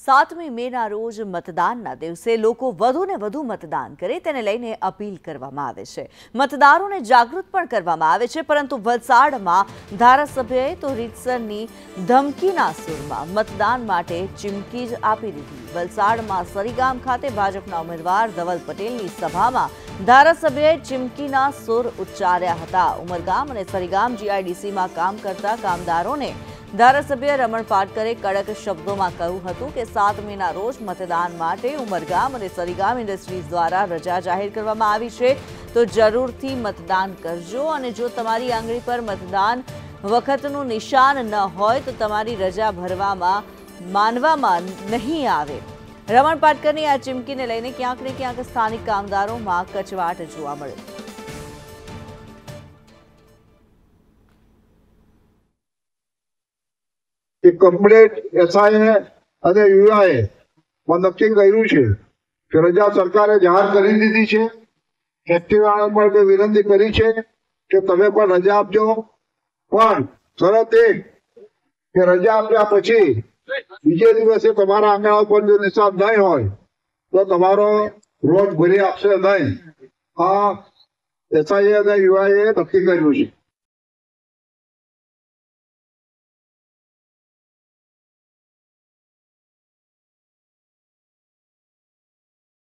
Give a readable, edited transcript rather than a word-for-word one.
7મી મેના રોજ મતદાનના દિવસે લોકો વધુને વધુ મતદાન કરે તેને લઈને અપીલ કરવામાં આવે છે। મતદારોને જાગૃત પણ કરવામાં આવે છે, પરંતુ વલસાડમાં ધારાસભ્યએ તો રીતસરની ધમકીના સૂરમાં મતદાન માટે ચીમકી જ આપી દીધી। વલસાડમાં સરીગામ ખાતે ભાજપના ઉમેદવાર ધવલ પટેલની સભામાં ધારાસભ્યએ ચીમકીના સૂર ઉચ્ચાર્યા હતા। ઉમરગામ અને સરીગામ જીઆઈડીસીમાં કામ કરતા કામદારોને ધારાસભ્ય રમણ પાટકરે કડક શબ્દોમાં કહ્યું હતું કે 7 મેના રોજ મતદાન માટે ઉમરગામ અને સરીગામ ઇન્ડસ્ટ્રીઝ દ્વારા રજા જાહેર કરવામાં આવી છે, તો જરૂરથી મતદાન કરજો અને જો તમારી આંગળી પર મતદાન વખતનું નિશાન ન હોય તો તમારી રજા માનવામાં નહીં આવે। રમણ પાટકરની આ ચીમકીને લઈને ક્યાંક ને ક્યાંક સ્થાનિક કામદારોમાં કચવાટ જોવા મળ્યો। કમ્પ્લેટ એસઆઈએ અને યુઆઈએ નક્કી કર્યું છે કે રજા સરકારે જાહેર કરી દીધી છે। ફેસ્ટિવલ પર વિનંતી કરી છે કે તમે પણ રજા આપજો, પણ શરત એક કે રજા આપ્યા પછી બીજે દિવસે તમારા આંગણા ઉપર જો નિશાન નહીં હોય તો તમારો રોજ ભરી આપશે નહીં। આ એસઆઈએ અને યુઆઈએ નક્કી કર્યું છે।